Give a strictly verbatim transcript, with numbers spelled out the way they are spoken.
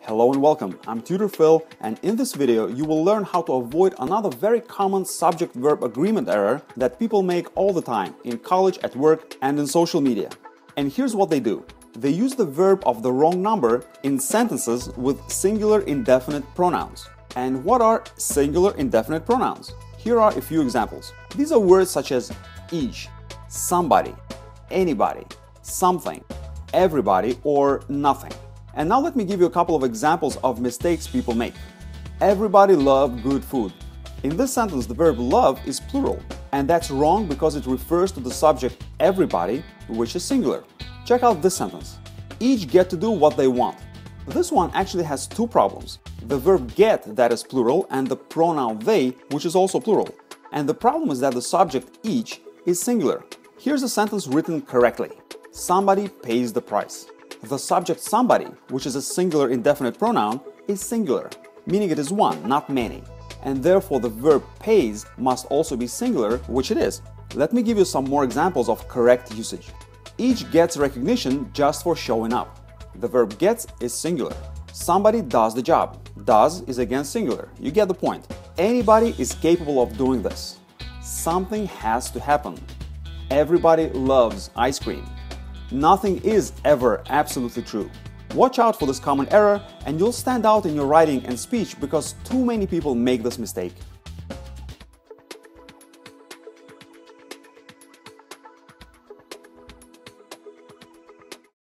Hello and welcome, I'm Tutor Phil, and in this video you will learn how to avoid another very common subject-verb agreement error that people make all the time in college, at work, and in social media. And here's what they do. They use the verb of the wrong number in sentences with singular indefinite pronouns. And what are singular indefinite pronouns? Here are a few examples. These are words such as each, somebody, anybody, something, everybody, or nothing. And now let me give you a couple of examples of mistakes people make. Everybody loved good food. In this sentence, the verb love is plural, and that's wrong because it refers to the subject everybody, which is singular. Check out this sentence. Each get to do what they want. This one actually has two problems. The verb get, that is plural, and the pronoun they, which is also plural. And the problem is that the subject each is singular. Here's a sentence written correctly. Somebody pays the price. The subject somebody, which is a singular indefinite pronoun, is singular, meaning it is one, not many. And therefore the verb pays must also be singular, which it is. Let me give you some more examples of correct usage. Each gets recognition just for showing up. The verb gets is singular. Somebody does the job. Does is again singular. You get the point. Anybody is capable of doing this. Something has to happen. Everybody loves ice cream. Nothing is ever absolutely true. Watch out for this common error and you'll stand out in your writing and speech because too many people make this mistake.